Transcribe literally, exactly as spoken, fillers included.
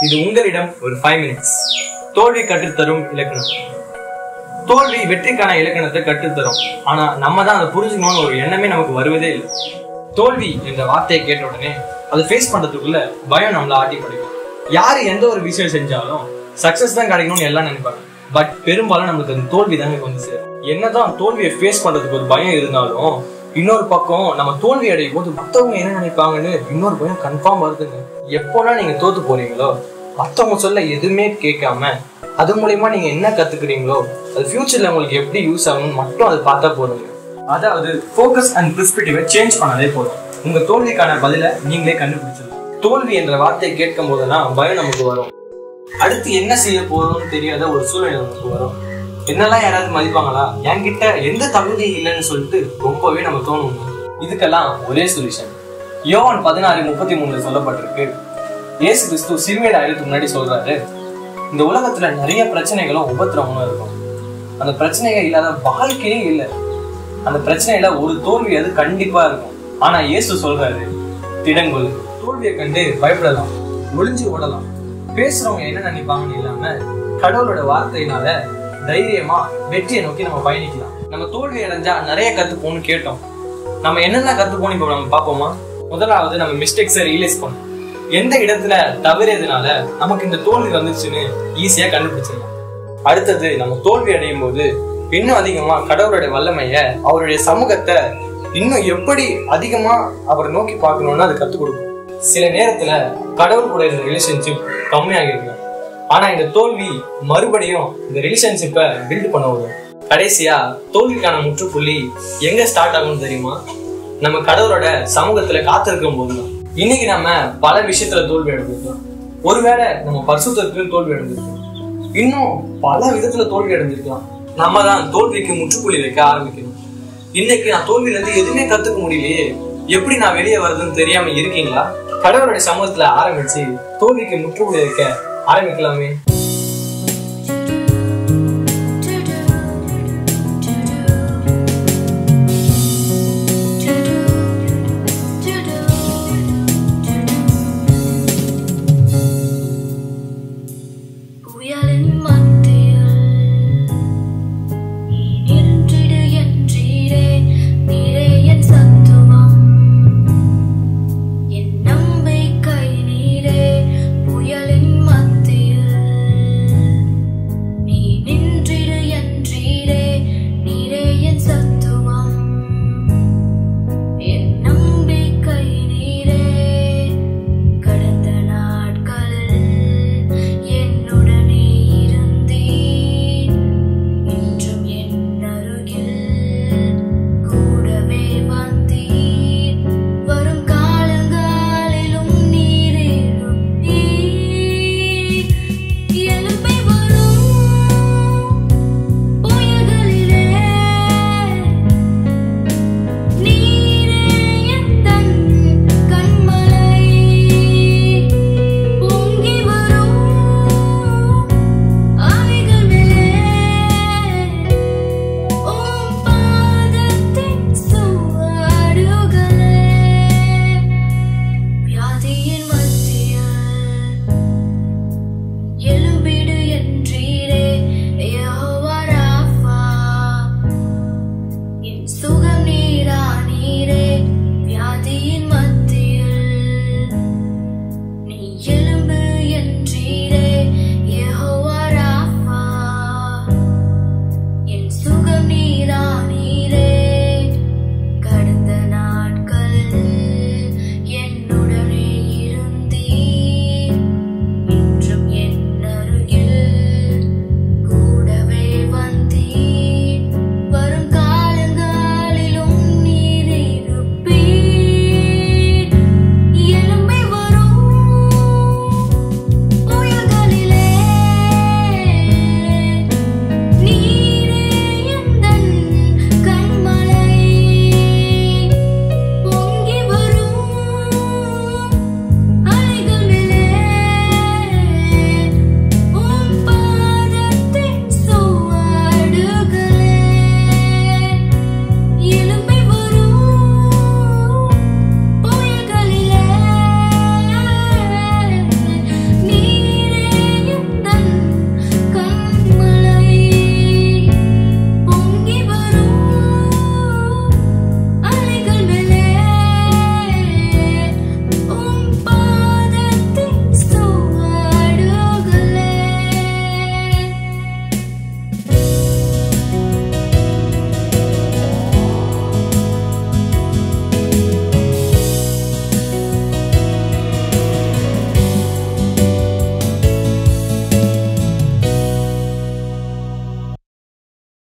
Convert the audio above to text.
இது உங்களிடம் ஒரு ஃபைவ் மினிட்ஸ். தோல்வி கற்றுத்தரும் இலக்கணம். தோல்வி வெற்றிக்கான இலக்கணத்தை கற்றுத்தரும். ஆனா நம்ம தான் அதை புரிஞ்சுக்கணும்னு ஒரு எண்ணமே நமக்கு வருவதே இல்லை. தோல்வி என்ற வார்த்தையை கேட்ட உடனே அதை ஃபேஸ் பண்றதுக்குள்ள பயம் நம்மள ஆட்டி படைக்கும். யாரு எந்த ஒரு விஷயம் செஞ்சாலும் சக்சஸ் தான் கிடைக்கணும்னு எல்லாம் நினைப்பாங்க. பட் பெரும்பாலும் நம்மளுக்கு அந்த தோல்வி தாங்க வந்து சேரும். என்னதான் தோல்வியை ஃபேஸ் பண்றதுக்கு ஒரு பயம் இருந்தாலும் இன்னொரு பக்கம் நம்ம தோல்வி அடையும் போது மற்றவங்க என்ன நினைப்பாங்கன்னு இன்னொரு பயம் கன்ஃபார்ம் வருதுங்க. எப்போலாம் நீங்க தோத்து போறீங்களோ மற்றவங்க சொல்ல எதுவுமே கேட்காம அது மூலயமா நீங்க என்ன கத்துக்கிறீங்களோ அது ஃபியூச்சர்ல உங்களுக்கு எப்படி யூஸ் ஆகணும்னு மட்டும் அது பார்த்தா போதுங்க. அதாவது ஃபோக்கஸ் அண்ட் பெர்ஸ்பெக்டிவை சேஞ்ச் பண்ணாலே போதும். உங்க தோல்விக்கான பதிலை நீங்களே கண்டுபிடிச்சிடலாம். தோல்வி என்ற வார்த்தையை கேட்கும் போதெல்லாம் பயம் நமக்கு வரும். அடுத்து என்ன செய்ய போறோம்னு தெரியாத ஒரு சூழ்நிலை நமக்கு வரும். என்னெல்லாம் யாராவது மதிப்பாங்களா, என்கிட்ட எந்த தகுதி இல்லைன்னு சொல்லிட்டு ரொம்பவே நம்ம தோணுங்க. இதுக்கெல்லாம் ஒரே சொல்யூஷன். யோவான் பதினாறு முப்பத்தி மூணுல சொல்லப்பட்டிருக்கு. இயேசு கிறிஸ்து சிறுமையில ஆயிரத்துக்கு முன்னாடி சொல்றாரு, இந்த உலகத்துல நிறைய பிரச்சனைகளும் உபத்திரமும் இருக்கும். அந்த பிரச்சனைகள் இல்லாத வாழ்க்கையே இல்லை. அந்த பிரச்சனையில ஒரு தோல்வி அது கண்டிப்பா இருக்கும். ஆனா இயேசு சொல்றாரு, திடங்கொள், தோல்வியை கண்டு பயப்படலாம், ஒளிஞ்சு ஓடலாம், பேசுறவங்க என்ன நினைப்பாங்கன்னு இல்லாம கடவுளோட வார்த்தையினால தைரியமா வெற்றியை நோக்கி நம்ம பயணிக்கலாம். நம்ம தோல்வி அடைஞ்சா நிறைய கத்துப்போம்னு கேட்டோம். நம்ம என்னென்ன கத்துப்போம் இப்ப நம்ம பார்ப்போமா? முதலாவது நம்ம மிஸ்டேக்ஸை ரியலைஸ் பண்ணோம். எந்த இடத்துல தவறியதுனால நமக்கு இந்த தோல்வி வந்துச்சுன்னு ஈஸியா கண்டுபிடிச்சிடலாம். அடுத்தது நம்ம தோல்வி அடையும் போது இன்னும் அதிகமா கடவுளுடைய வல்லமைய, அவருடைய சமூகத்தை இன்னும் எப்படி அதிகமா அவரை நோக்கி பார்க்கணும்னு அது கத்துக் கொடுக்கும். சில நேரத்துல கடவுள் கூட இந்த ரிலேஷன்ஷிப் கம்மியாக இருக்கலாம். ஆனா இந்த தோல்வி மறுபடியும் இந்த ரிலேஷன்ஷிப்பை பில்ட் பண்ண வரும். கடைசியா தோல்விக்கான முற்றுப்புள்ளி எங்க ஸ்டார்ட் ஆகும்னு தெரியுமா? நம்ம கடவுளோட சமூகத்துல காத்திருக்கும் போதுதான். இன்னைக்கு நம்ம பல விஷயத்துல தோல்வி அடைஞ்சிருக்கோம். ஒருவேளை நம்ம பரிசுத்தத்துக்கு தோல்வி அடைஞ்சிருக்கோம். இன்னும் பல விதத்துல தோல்வி அடைஞ்சிருக்கலாம். நம்ம தான் தோல்விக்கு முற்றுப்புள்ளி வைக்க ஆரம்பிக்கணும். இன்னைக்கு நான் தோல்வியில இருந்து எதுவுமே கத்துக்க முடியலையே, எப்படி நான் வெளியே வருதுன்னு தெரியாம இருக்கீங்களா? கடவுளுடைய சமூகத்துல ஆரம்பிச்சு தோல்விக்கு முற்றுப்புள்ளி வைக்க ஆரம்பிக்கலாமே. எழுபிடு என்றீரே